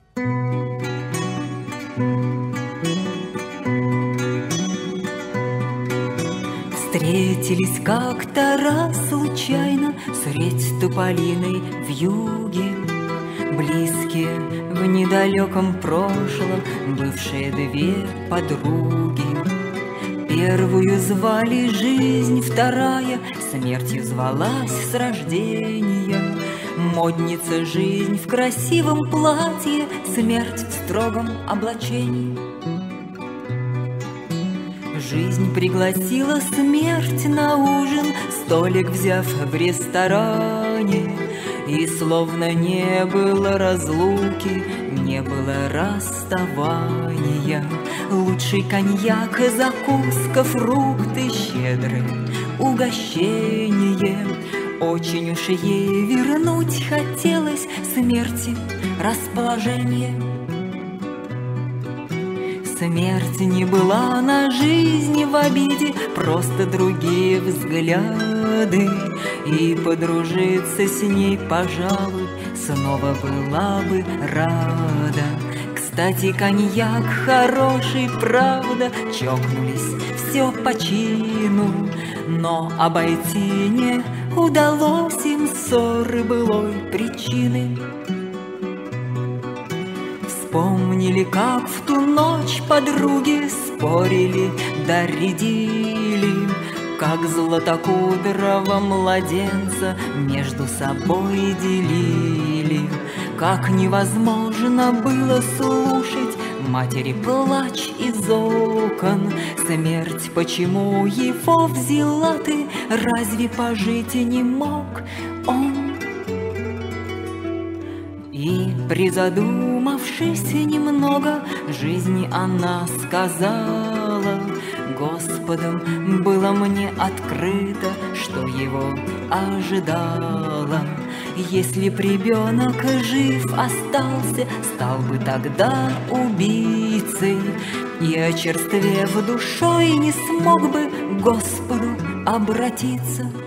S9: Встретились как-то раз случайно средь тополиной вьюги, близкие в недалеком прошлом бывшие две подруги. Первую звали жизнь, вторая смертью звалась с рождения. Модница жизнь в красивом платье, смерть в строгом облачении. Жизнь пригласила смерть на ужин, столик взяв в ресторане. И словно не было разлуки, не было расставания. Лучший коньяк, закуска, фрукты, щедрое угощение. Очень уж ей вернуть хотелось смерти расположение. Смерть не была на жизни в обиде, просто другие взгляды. И подружиться с ней, пожалуй, снова была бы рада. Кстати, коньяк хороший, правда, чокнулись все по чину. Но обойти не удалось им ссоры былой причины. Вспомнили, как в ту ночь подруги спорили да рядили, как златокудрого младенца между собой делили. Как невозможно было слушать матери плач из окон. Смерть, почему его взяла ты, разве пожить и не мог он? И, призадумавшись немного, жизни она сказала: Господом было мне открыто, что его ожидала. Если б ребенок жив остался, стал бы тогда убийцей, и, очерствев душой, не смог бы к Господу обратиться.